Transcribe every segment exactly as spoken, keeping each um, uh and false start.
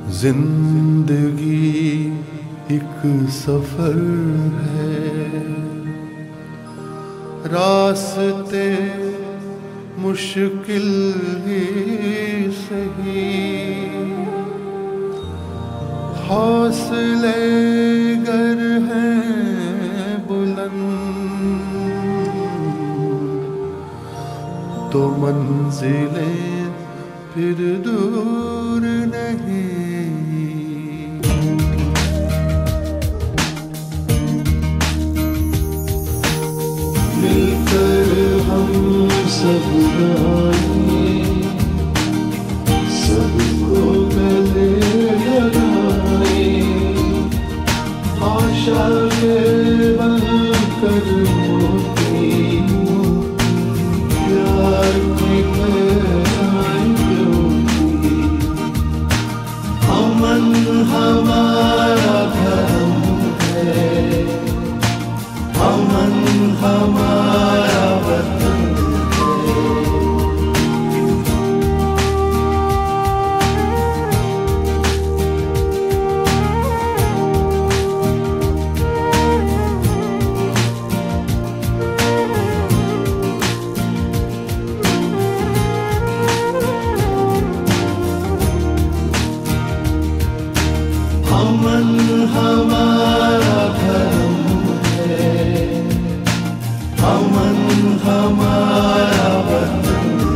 जिंदगी एक सफर है, रास्ते मुश्किल ही सही, हौसले गर हैं बुलंद तो मंजिलें फिर दूर नहीं। मिलकर हम सब गाएं, सबको गले लगाएं, आशा के बनकर मोती प्यार की अमन हमारा धर्म है, अमन हमारा वतन अमन हमारा धर्म है, अमन हमारा वतन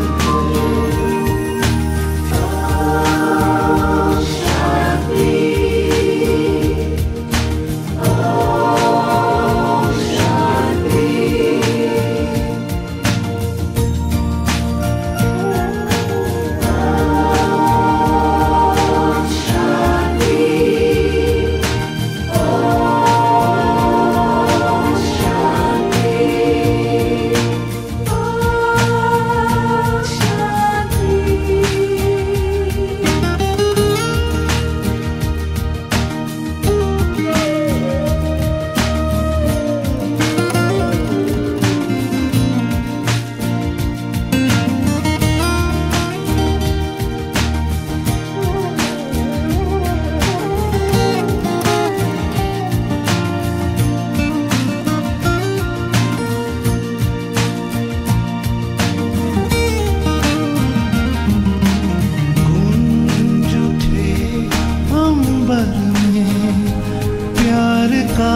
प्यार का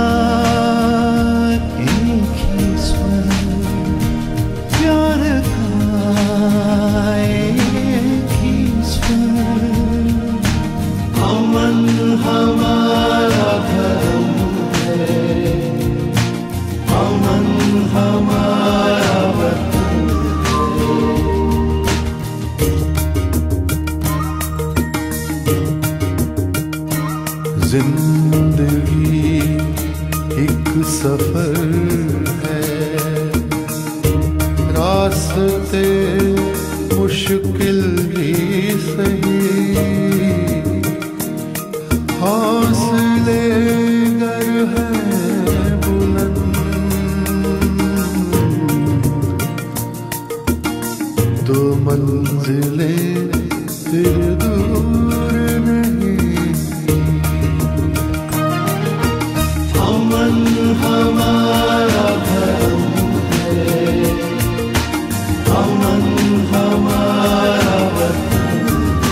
एक ही स्वर, प्यार का एक ही स्वर, अमन हमारा धर्म है, अमन हमारा वतन है। जिंदगी एक सफर है, रास्ते मुश्किल ही सही, हौसले गर हैं बुलंद तो मंजिलें फिर दूर नहीं। अमन हमारा धर्म है, अमन हमारा वतन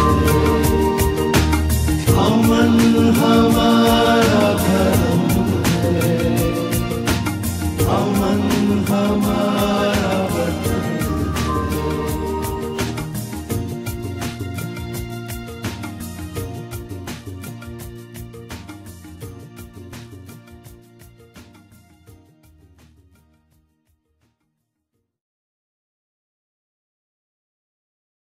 है, अमन हमारा धर्म है, अमन हमारा